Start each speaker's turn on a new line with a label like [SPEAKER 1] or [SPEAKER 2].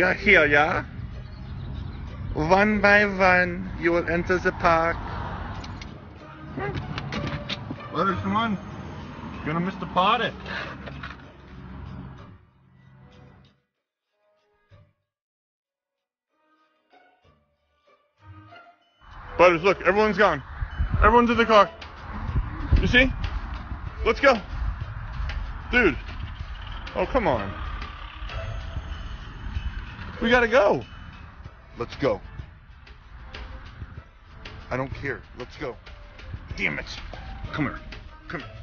[SPEAKER 1] are here, yeah? One by one, you will enter the park.
[SPEAKER 2] Butters, come on. You're gonna miss the party.
[SPEAKER 1] Butters, look, everyone's gone. Everyone's in the car. You see? Let's go. Dude. Oh, come on. We gotta go. Let's go. I don't care. Let's go. Damn it. Come here. Come here.